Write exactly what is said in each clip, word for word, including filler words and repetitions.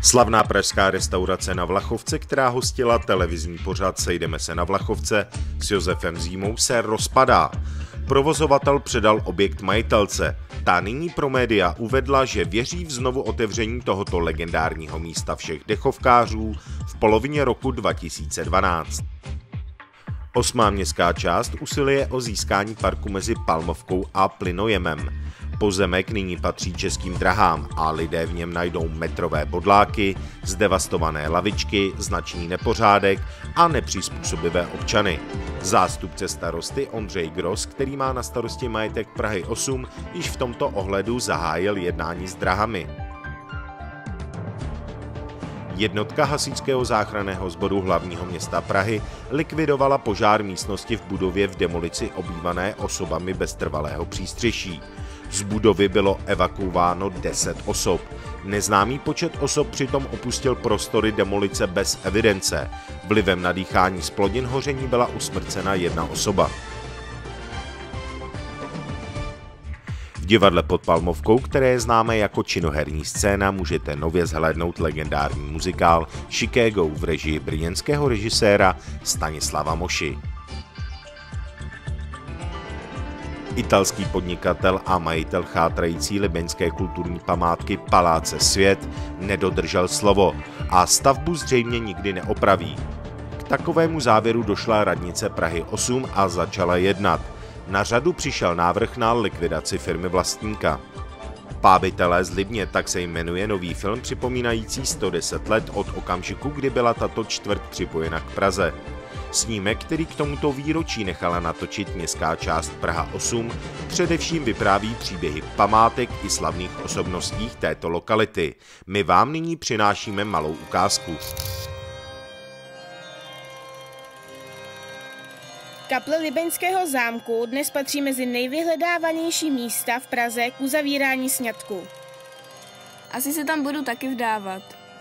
Slavná pražská restaurace Na Vlachovce, která hostila televizní pořad Sejdeme se na Vlachovce s Josefem Zímou, se rozpadá. Provozovatel předal objekt majitelce. Ta nyní pro média uvedla, že věří v znovu otevření tohoto legendárního místa všech dechovkářů v polovině roku dva tisíce dvanáct. Osmá městská část usiluje o získání parku mezi Palmovkou a Plynojemem. Pozemek nyní patří Českým drahám a lidé v něm najdou metrové bodláky, zdevastované lavičky, značný nepořádek a nepřizpůsobivé občany. Zástupce starosty Ondřej Gros, který má na starosti majetek Prahy osm, již v tomto ohledu zahájil jednání s drahami. Jednotka hasičského záchranného sboru hlavního města Prahy likvidovala požár místnosti v budově v demolici obývané osobami bez trvalého přístřeší. Z budovy bylo evakuováno deset osob. Neznámý počet osob přitom opustil prostory demolice bez evidence. Vlivem nadýchání zplodin hoření byla usmrcena jedna osoba. V divadle pod Palmovkou, které je známé jako činoherní scéna, můžete nově zhlédnout legendární muzikál Chicago v režii brněnského režiséra Stanislava Moši. Italský podnikatel a majitel chátrající libeňské kulturní památky Paláce Svět nedodržel slovo a stavbu zřejmě nikdy neopraví. K takovému závěru došla radnice Prahy osm a začala jednat. Na řadu přišel návrh na likvidaci firmy vlastníka. Pávitelé z Libně, tak se jmenuje nový film připomínající sto deset let od okamžiku, kdy byla tato čtvrť připojena k Praze. Snímek, který k tomuto výročí nechala natočit městská část Praha osm, především vypráví příběhy památek i slavných osobností této lokality. My vám nyní přinášíme malou ukázku. Kaple Libeňského zámku dnes patří mezi nejvyhledávanější místa v Praze k uzavírání sňatku. Asi se tam budu taky vdávat.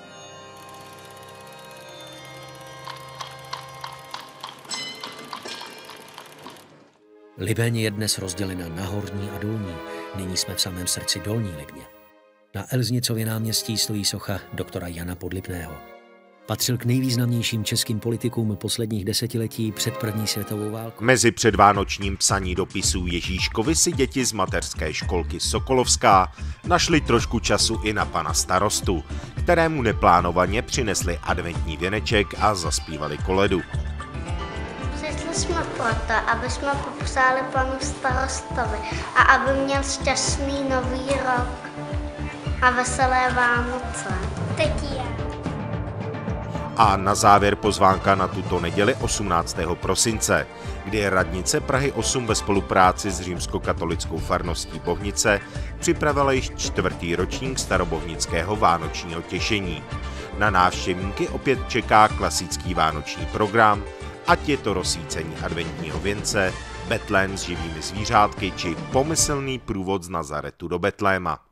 Libeň je dnes rozdělena na horní a dolní. Nyní jsme v samém srdci dolní Libně. Na Elznicově náměstí stojí socha doktora Jana Podlipného. Patřil k nejvýznamnějším českým politikům posledních desetiletí před první světovou válkou. Mezi předvánočním psaní dopisů Ježíškovi si děti z mateřské školky Sokolovská našli trošku času i na pana starostu, kterému neplánovaně přinesli adventní věneček a zaspívali koledu. Přišli jsme proto, aby jsme popsali panu starostovi a aby měl šťastný nový rok a veselé Vánoce. Teď je. A na závěr pozvánka na tuto neděli osmnáctého prosince, kdy radnice Prahy osm ve spolupráci s římskokatolickou farností Bohnice připravila již čtvrtý ročník starobohnického vánočního těšení. Na návštěvníky opět čeká klasický vánoční program, ať je to rozsvícení adventního věnce, betlém s živými zvířátky či pomyslný průvod z Nazaretu do Betléma.